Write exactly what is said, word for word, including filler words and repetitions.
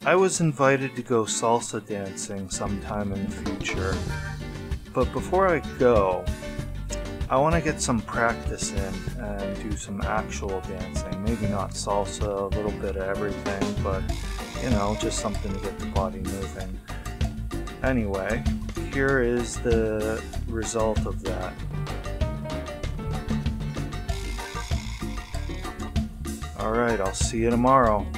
I was invited to go salsa dancing sometime in the future, but before I go, I want to get some practice in and do some actual dancing. Maybe not salsa, a little bit of everything, but you know, just something to get the body moving. Anyway, here is the result of that. Alright, I'll see you tomorrow.